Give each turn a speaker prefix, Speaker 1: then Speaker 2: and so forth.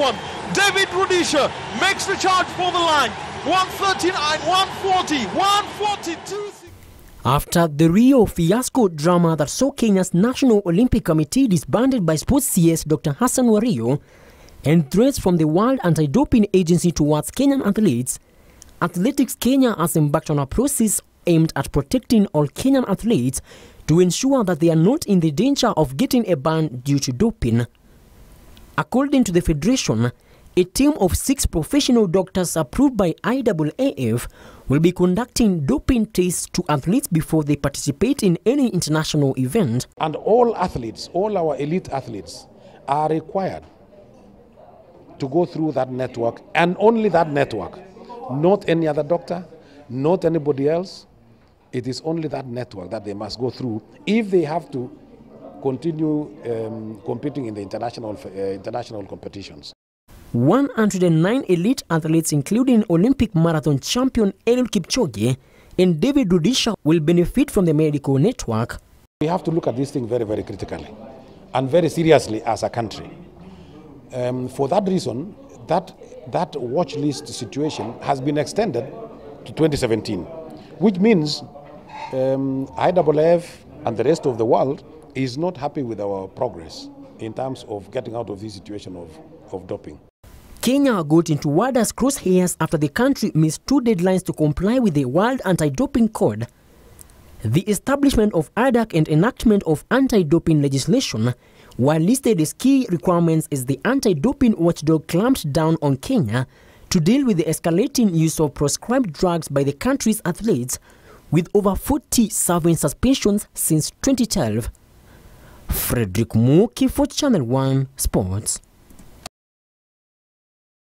Speaker 1: David Rudisha makes the charge for the line. 139, 140, 142.
Speaker 2: After the Rio fiasco drama that saw Kenya's National Olympic Committee disbanded by Sports CS Dr. Hassan Wario and threats from the World Anti-Doping Agency towards Kenyan athletes, Athletics Kenya has embarked on a process aimed at protecting all Kenyan athletes to ensure that they are not in the danger of getting a ban due to doping. According to the Federation, a team of 6 professional doctors approved by IAAF will be conducting doping tests to athletes before they participate in any international event.
Speaker 3: And all athletes, all our elite athletes, are required to go through that network, and only that network. Not any other doctor, not anybody else. It is only that network that they must go through if they have to continue competing in the international competitions.
Speaker 2: 109 elite athletes, including Olympic marathon champion Eliud Kipchoge and David Rudisha, will benefit from the medical network.
Speaker 3: We have to look at this thing very, very critically and very seriously as a country. For that reason, that watch list situation has been extended to 2017, which means IAAF and the rest of the world is not happy with our progress in terms of getting out of this situation of doping.
Speaker 2: Kenya got into WADA's crosshairs after the country missed 2 deadlines to comply with the World Anti-Doping Code. The establishment of ADAC and enactment of anti-doping legislation were listed as key requirements as the anti-doping watchdog clamped down on Kenya to deal with the escalating use of prescribed drugs by the country's athletes, with over 40 serving suspensions since 2012. Frederick Muki for Channel 1 Sports.